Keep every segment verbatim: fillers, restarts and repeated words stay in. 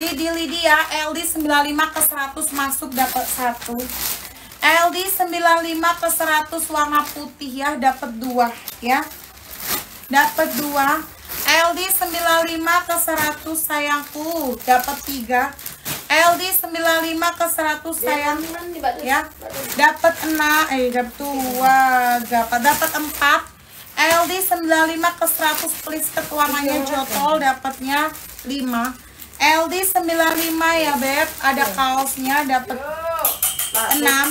Lidi Lidi ya, L D sembilan puluh lima ke seratus masuk dapat satu. L D sembilan puluh lima ke seratus warna putih ya, dapat dua ya. Dapat dua. L D sembilan puluh lima ke seratus sayangku, dapat tiga. L D sembilan puluh lima ke seratus sayang ya. Dapat enam eh dapat dua, dapat dapat empat. L D sembilan puluh lima ke seratus please warnanya jotol dapatnya lima. L D sembilan puluh lima ya beb, ada kaosnya dapat enam.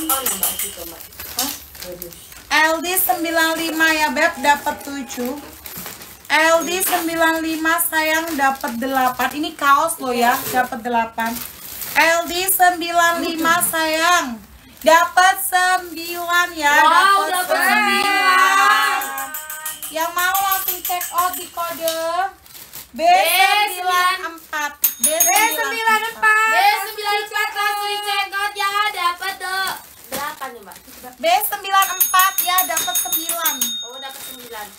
L D sembilan puluh lima ya beb, dapat tujuh. L D sembilan puluh lima sayang dapat delapan. Ini kaos lo ya, dapat delapan. L D sembilan puluh lima sayang dapat sembilan ya. Wow, dapat sembilan. Yang mau langsung check out di kode B sembilan puluh empat. B sembilan puluh empat. B sembilan puluh empat langsung di check out ya, dapat tuh berapa nih mbak? B sembilan puluh empat ya, dapat sembilan. Oh dapat sembilan.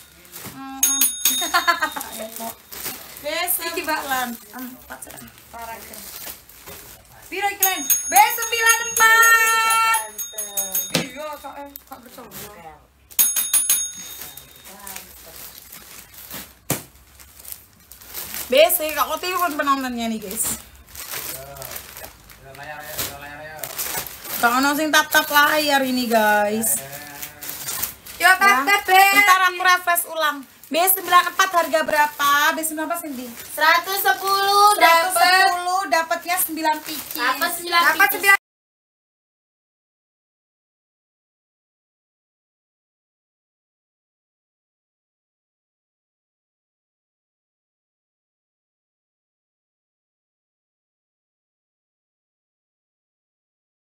B sembilan puluh empat. Biro keren. B sembilan puluh empat. Iya, kak eh, kak betul. B C, kak Oti kan penontonnya nih guys. Kak ono sing tap-tap layar ini guys. Yo tap tap B. Ntar aku refresh ulang. B sembilan puluh empat harga berapa? B sembilan puluh empat Cindy. seratus sepuluh seratus dapat sepuluh dapatnya sembilan piki. dapat sembilan Dapat sembilan